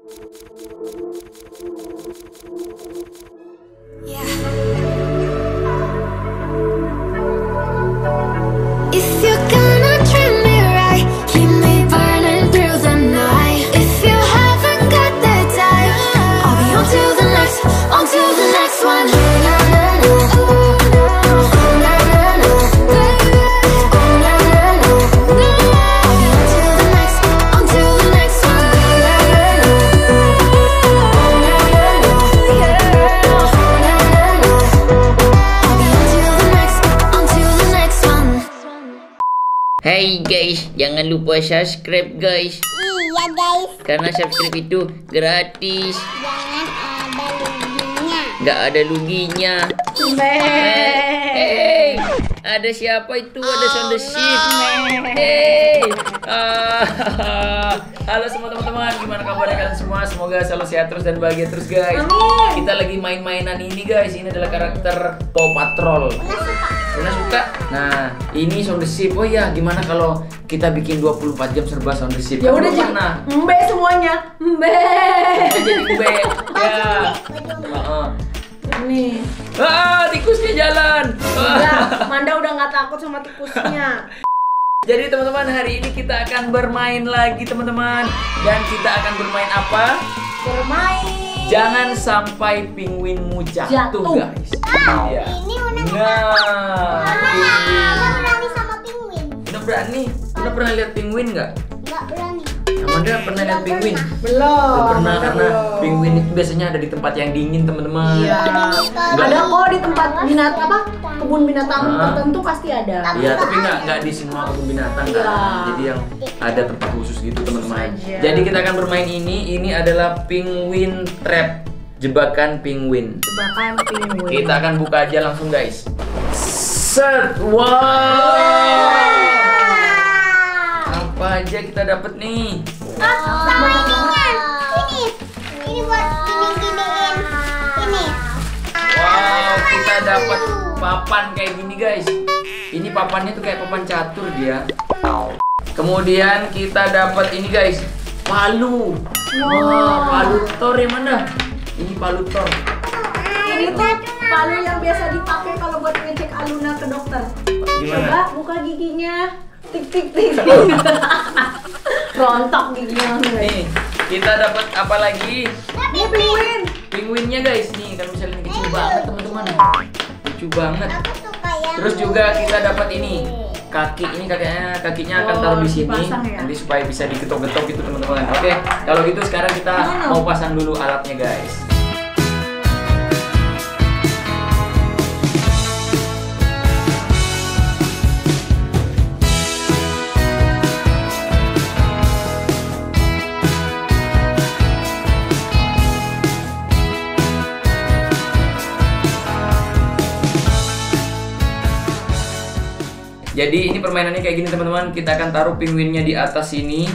Hai guys, jangan lupa subscribe guys. Iya guys. Karena subscribe itu gratis. Jangan ada ruginya. Nggak ada luginya. Hey, ada siapa itu? Ada sound the ship. Hey, halo semua teman-teman, gimana kabarnya kalian semua? Semoga selalu sehat terus dan bahagia terus guys. Amin. Kita lagi main-mainan ini guys. Ini adalah karakter Paw Patrol. Luna suka. Nah, ini sound the ship. Oh ya, gimana kalau kita bikin 24 jam serba sound the ship? Ya udah jadi mbe semuanya. Mbe. Jadi mbe. Ya. Nih. Tikusnya jalan. Udah, Manda udah nggak takut sama tikusnya. Jadi teman-teman, hari ini kita akan bermain lagi teman-teman. Dan kita akan bermain apa? Bermain. Jangan sampai penguinmu jatuh, guys. Iya. Ini udah berani sama penguin. Udah berani? Udah pernah lihat penguin nggak? Nggak berani. Amanda pernah lihat penguin? Belum. Pernah, karena penguin itu biasanya ada di tempat yang dingin teman-teman. Iya. Ada kok di tempat binatang apa? Kebun binatang tertentu pasti ada. Iya, tapi nggak di semua kebun binatang kan. Jadi yang ada tempat khusus gitu teman-teman. Jadi kita akan bermain ini. Ini adalah penguin trap, jebakan penguin. Jebakan penguin. Kita akan buka aja langsung guys. Set, wow. Apa aja kita dapat nih? Sama ininya. Ini buat gini-giniin. Ini. Wow, kita dapat papan kayak gini guys. Ini papannya tuh kayak papan catur dia. Kemudian kita dapat ini guys, palu. Wah, palu Thor yang mana? Ini palu Thor. Ini tuh palu yang biasa dipakai kalau buat ngecek Aluna ke dokter. Gimana? Coba buka giginya. Tik tik tik. Rontok giginya. Nih, kita dapat apa lagi? Ini penguin. Penguinnya guys, nih kan misalnya kecil banget teman-teman. Lucu banget. Aku suka yang Terus juga kita dapat ini kaki. Ini kakinya akan taruh di sini dipasang ya? nanti supaya bisa diketok-ketok gitu teman-teman. Oke, kalau gitu sekarang kita mau pasang dulu alatnya guys. Jadi ini permainannya kayak gini teman-teman. Kita akan taruh penguinnya di atas sini.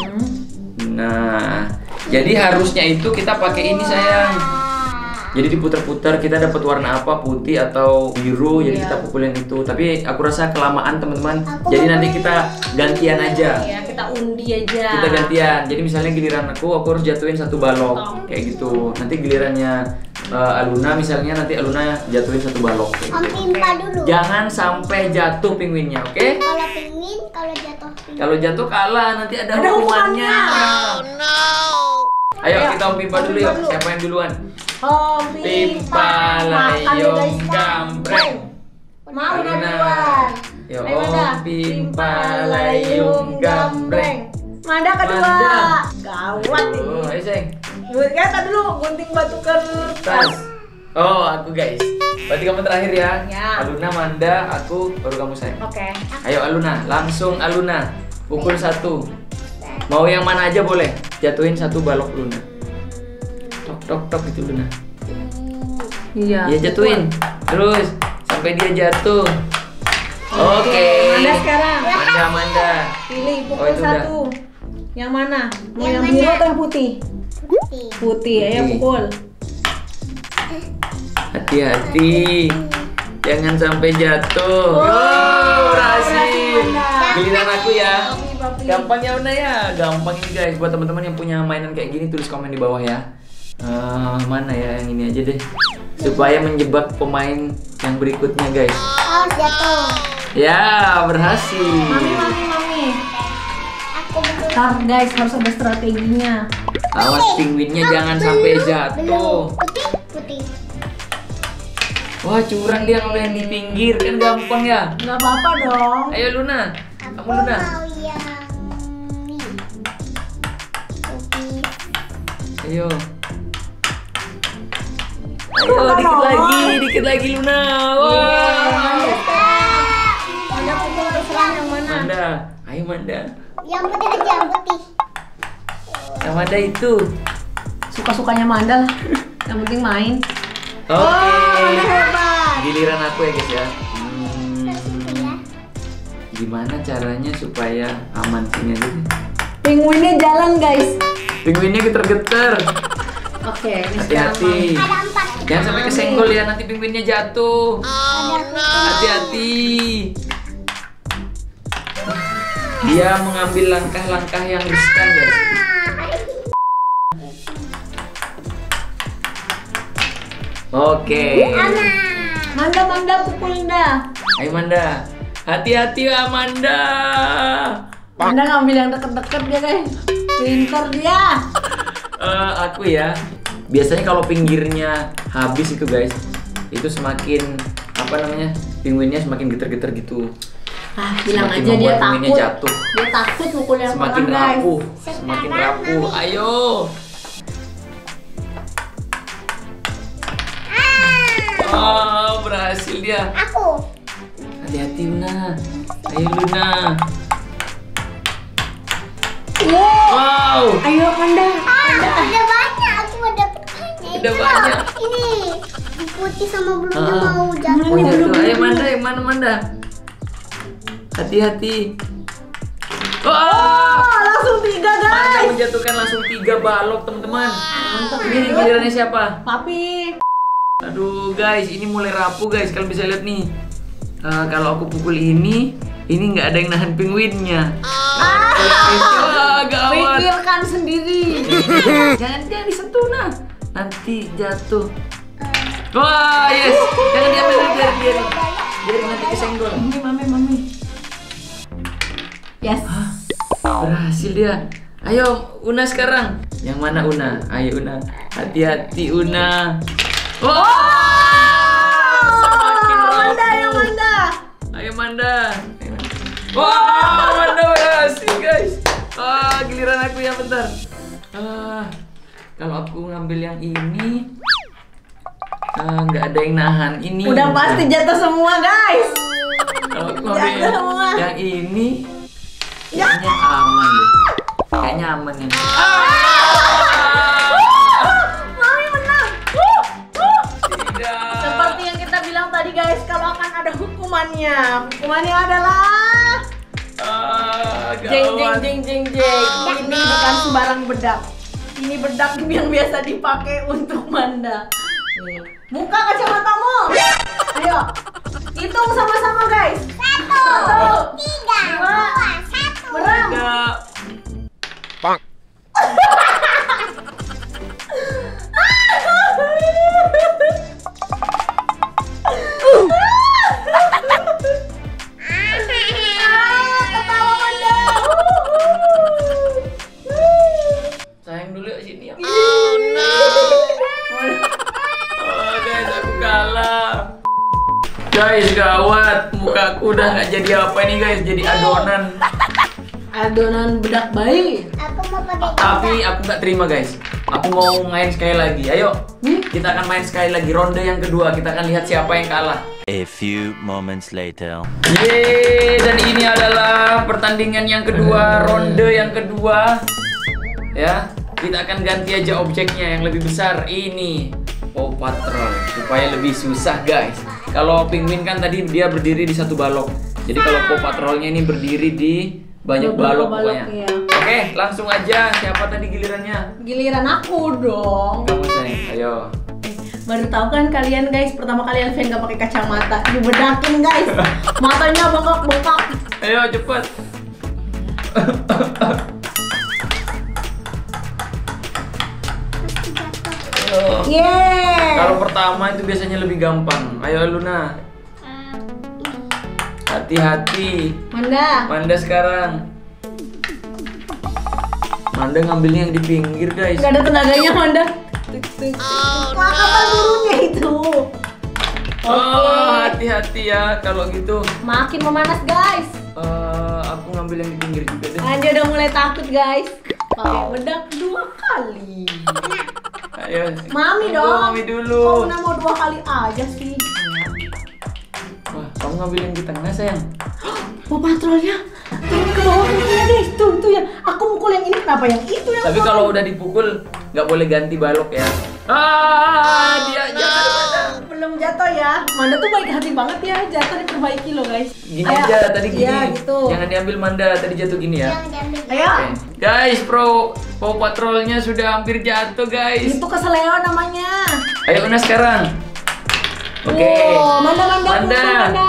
Nah, jadi harusnya itu kita pakai ini sayang. Jadi diputar-putar, kita dapat warna apa, putih atau biru. Jadi kita pukulin itu. Tapi aku rasa kelamaan teman-teman. Jadi nanti kita gantian aja. Ya, kita undi aja. Kita gantian. Jadi misalnya giliran aku harus jatuhin satu balok kayak gitu. Nanti gilirannya Aluna misalnya, nanti Aluna jatuhin satu balok kayak Om gitu. timpa dulu. Jangan sampai jatuh penguinnya, oke? Kalau penguin, kalau jatuh penguin. Kalau jatuh kalah, nanti ada hukumannya. Oh no. Ayo kita Om Pimpa dulu yuk. Siapa yang duluan? Om Pimpa layung gambreng. Mau Aluna. duluan. Yo Ayo, Manda. Om Pimpa layung gambreng. Manda kedua. Manda. Gawat Oh, ini. ayo Seng. Kita dulu gunting batu kertas. Oh, aku guys. Berarti kamu terakhir ya. Ya. Aluna, Manda, aku, baru kamu Seng. Oke. Ayo Aluna, langsung Aluna. Pukul satu. Mau yang mana aja boleh. Jatuhin satu balok Luna. Tok tok tok gitu Luna. Iya. Ya jatuhin. Terus sampai dia jatuh. Oke. Manda sekarang. Manda. Pilih Oh, pukul itu udah. satu. Yang mana? Mau Yang yang mana? biru atau yang putih? Putih. Putih. Ayo Putih. pukul. Hati-hati. Jangan sampai jatuh. Berhasil. Giliran aku ya. Gampang ya Una ya. Gampang ini guys. Buat teman-teman yang punya mainan kayak gini tulis komen di bawah ya. Mana ya yang ini aja deh. Supaya menjebak pemain yang berikutnya guys. Oh, jatuh. Ya, berhasil. Mami. Aku betul. Ntar guys harus ada strateginya. Awas pinguinnya jangan sampai jatuh. Putih. Wah, curang dia kalau yang di pinggir kan gampang ya. Nggak apa-apa dong. Ayo Luna. Aku Kamu Luna. mau yang ini. Putih. Ayo. Ayo, dikit lagi Luna. Wow. Manda pukul terserah yang mana. Manda, ayo Manda. Yang putih aja, yang putih. Yang Manda itu. Suka-sukanya Manda lah. Yang penting main. Oke. Manda hebat. Giliran aku ya guys ya. Ya. Gimana caranya supaya aman sini aja? Penguinnya jalan guys. Pinguinnya geter-geter. Oke, ini sekarang Hati-hati. Ada 4. Jangan sampai kesenggol ya, nanti pinguinnya jatuh. Ada Hati-hati. Dia mengambil langkah-langkah yang riskan guys. Oke. Manda pukul dah. Ayo Manda. Hati-hati Amanda. Manda ngambil yang deket-deket dia guys. Pinter dia. Aku ya. Biasanya kalau pinggirnya habis itu guys, itu semakin apa namanya? Pinguinnya semakin geter-geter gitu. Bilang Semakin aja dia membuat pinguinnya takut. jatuh. Dia takut pukul yang Semakin tengah guys. rapuh, semakin rapuh. Ayo. Oh, berhasil dia. Aku. Hati-hati Luna. Ayo Luna. Wow. Ayo Manda. Udah banyak. Aku mau dapet banyak. Udah banyak. Ini putih sama bulunya mau jatuh. Oh, jatuh. Ayo Manda, yang mana Manda? Hati-hati. Oh, langsung 3 Manda guys. menjatuhkan langsung 3 balok teman-teman. Ini gilirannya siapa? Papi. Aduh guys, ini mulai rapuh guys. Kalian bisa lihat nih. Kalau aku pukul ini nggak ada yang nahan pinguinnya. Wah, gawat. Pikirkan sendiri. Jangan disentuh nah. Nanti jatuh. Wah, yes. Jangan diambil biar nanti kesenggol. Mami. Yes. Berhasil dia. Ayo Una sekarang. Yang mana Una? Ayo Una. Hati-hati Una. Wah! Semakin rapuh. Manda. Ayo Manda. Wah, Manda berhasil guys. Giliran aku ya bentar. Kalau aku ngambil yang ini, nggak ada yang nahan ini. Udah pasti jatuh semua guys. Kalau aku ngambil Jatuh semua. yang ini, kayaknya aman deh. Kayaknya aman ini. Mami menang. Tidak. Seperti yang kita bilang tadi guys, kalau akan ada hukumannya. Hukumannya adalah Gawat. jeng. Ini bukan sembarang bedak. Ini bedak yang biasa dipakai untuk Manda. Nih, buka kacamatamu. Ayo, hitung sama-sama guys. 1, 3, 2, 1. Merang. Tidak. Ketawa Manda. Sayang dulu ya sini ya. Guys, aku kalah. Guys, gawat. Mukaku udah nggak jadi apa ini guys, jadi adonan. Adonan bedak bayi. Aku mau pakai Tapi aku nggak terima guys. Aku mau main sekali lagi. Ayo, kita akan main sekali lagi. Ronde yang kedua. Kita akan lihat siapa yang kalah. A few moments later. Yeay, dan ini adalah pertandingan yang kedua, ronde yang kedua. Ya, kita akan ganti aja objeknya yang lebih besar. Ini Paw Patrol supaya lebih susah guys. Kalau penguin kan tadi dia berdiri di satu balok. Jadi kalau Paw Patrolnya ini berdiri di banyak balok pokoknya. Iya. Oke, langsung aja. Siapa tadi gilirannya? Giliran aku dong. Kamu sayang, ayo. Baru tahu kan kalian guys, pertama kali Alfian gak pakai kacamata, dibedakin guys, matanya bengkak-bengkak. Ayo cepet. Yeay. Kalau pertama itu biasanya lebih gampang. Ayo Luna. Hati-hati. Manda sekarang. Manda ngambilnya yang di pinggir guys. Gak ada tenaganya Manda. Kapan gurunya itu? Oh, hati-hati ya kalau gitu. Makin memanas guys. Aku ngambil yang di pinggir juga deh. Anja udah mulai takut guys. Pakai bedak 2 kali. Ayo. Mami Tunggu, dong. Mami dulu. Kok Una mau 2 kali aja sih? Wah, kamu ngambil yang di tengah sayang. Oh, patrolnya turun ke bawah ya guys. Tuh ya. Aku mukul yang ini, kenapa yang itu yang Tapi kalau udah dipukul nggak boleh ganti balok ya. Dia jatuh. belum jatuh ya. Manda tuh baik hati banget ya, jatuh diperbaiki loh guys. Gini aja tadi gini. Iya, gitu. Jangan diambil Manda, tadi jatuh gini ya. Ayo. Oke. Guys, Paw Patrolnya sudah hampir jatuh guys. Itu keseleo namanya. Ayo Una sekarang. Oke. Oh, Manda. Manda.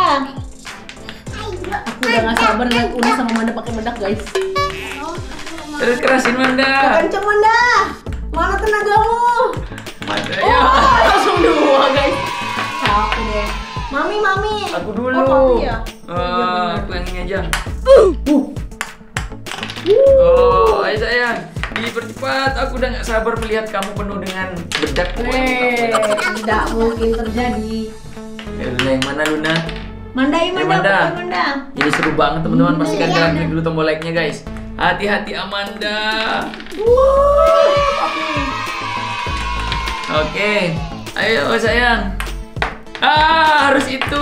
Aku udah gak sabar lihat Una sama Manda pakai bedak guys. Terus kerasin Manda. Kenceng Manda. Mana tenagamu? Manda Oh, ya. langsung 2 guys. Capek deh. Mami. Aku dulu. Oh, papi ya? Aku yang ini aja. Oh, ayo sayang. Dipercepat. Aku udah gak sabar melihat kamu penuh dengan bedak. Tidak mungkin terjadi. Ya, Luna yang mana Luna? Manda. Manda. Ini seru banget teman-teman. Pastikan kalian klik dulu tombol like-nya guys. Hati-hati Amanda. Oke. Ayo sayang. Harus itu.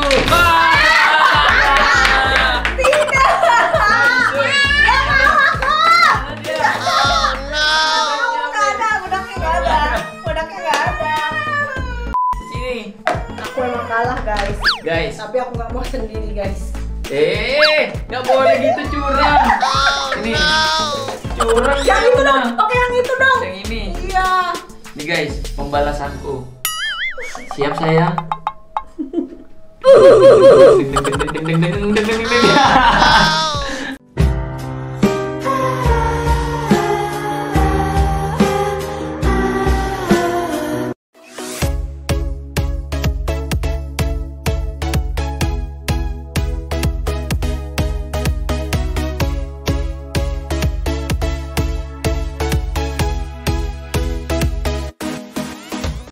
Sini. Aku emang kalah guys. Tapi aku nggak mau sendiri guys. Nggak boleh gitu curang. Ini curang. Yang itu dong. Oke yang itu dong. Yang ini. Iya. Nih guys, pembalasanku. Siap sayang. Ding, ding, ding, ding, ding, ding, ding, ding, ding, ding, ding.